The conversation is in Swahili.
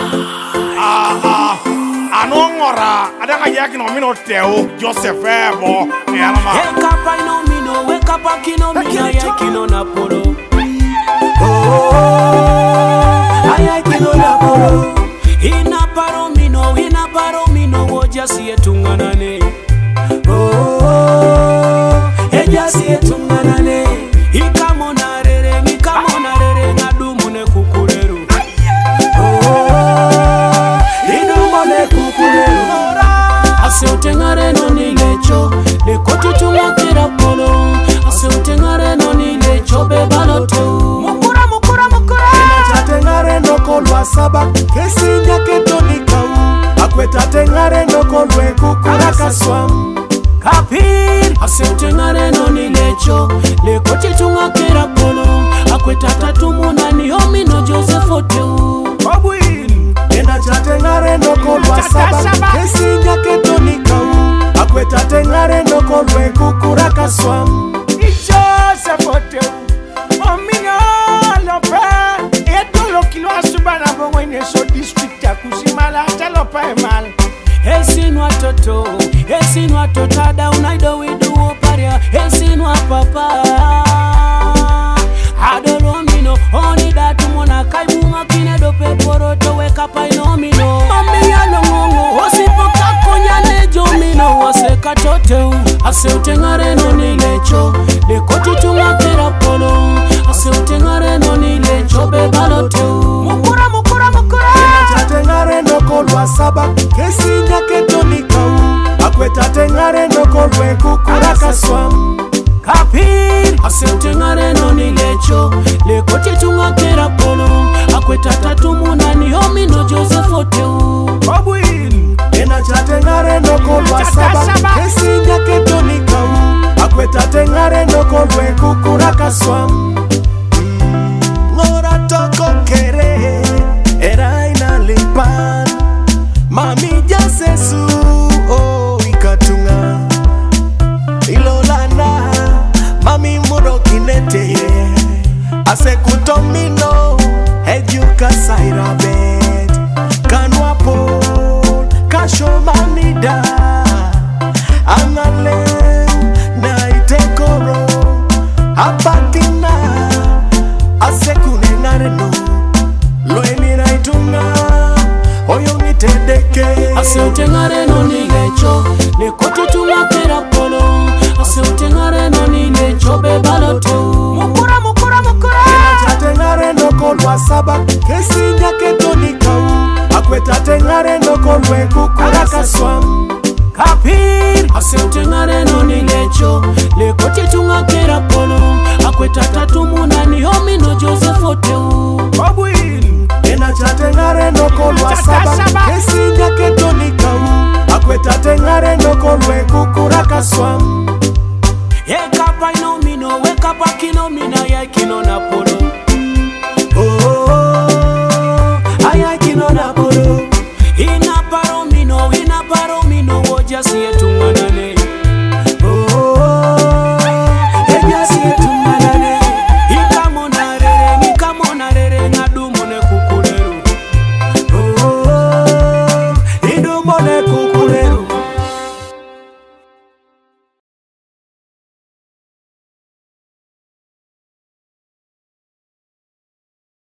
Anongora, adanga yaki no mino teo, Joseph Ebo, Elma. Wake up, I know me no, wake up, I kino me na yaki no napolo. I kino napolo. Ina paro mi no, oja siye tunganane. Eja siye tunganane. Ikamona rere, nadumune kukuleru. Idumune kukuleru. Ase utengare no nilecho, lekoti tunga polo. Ase utengare no nilecho, bebalote. Mukura. Tengare no kolwa saba, kesi nyake tonikau. Akweta tengare no kolwe kukura kaswam. Kapir, ase utengare no nilecho, lekoti tunga polo. Akweta tatumuna ni homi no Joseph Oteu. Babuin, ena tengare no kolwa saba, kesi nyake tonikau. Akweta tengare no kolwe kukura kaswam. Joseph Oteu, omino lope. Kilo asubana bongo ineso district ya kusimala talopa emal. Esinwa toto, esinwa totada unaido widu oparia. Esinwa papa Adolo mino, oni datu mona kaibunga kinedo peporoto weka paino mino. Mami ya longongo, osipoka konya nejo mino. Waseka toteu, ase utengare no nilecho. Lekoti tunga polo, ase utengare no nilecho bebaloteu. Mukura. Tengare no kolwa saba, kesi nyake tonikau. Akweta tengare no kolwe kukura kaswam. Kapir, ase utengare no nilecho, lekoti tunga polo. Akweta tatumuna ni homi no Joseph Oteu. Babuin, ena tengare no kolwa saba, kesi nyake tonikau. Akweta tengare no kolwe kukura kaswam. Ngora toko kere, era ina lipan. Mami jasesu, oh ikatunga. Ilolana, mami muro kinete. Ase kutomino, ejuka saira bed. Kanwapo, kasho manida. Angale, na itekoro. Apatina, ase kunengare no. Loeni na itunga, oyo nitedeke. Ase utengare no nilecho, lekoti tunga polo. Ase utengare no nilecho bebaloteu. Mukura. Tengare no kolwa saba, kesi nyake tonikau. Akweta tengare no kolwe kukura kaswam. Kapir, ase utengare no nilecho, lekoti tunga polo. Akweta tatumuna ni homi no Joseph Oteu. Babuin, ena tengare no kolwa saba, kesi nyake tonikau. Akweta tengare no kolwe kukura kaswam. Wake up, I know me no, wake up, I kino me na ya kino na polo.